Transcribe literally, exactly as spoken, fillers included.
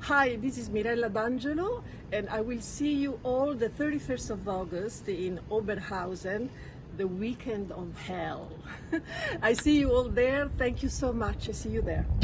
Hi, this is Mirella D'Angelo, and I will see you all the thirty-first of August in Oberhausen, the weekend of hell. I see you all there. Thank you so much. I see you there.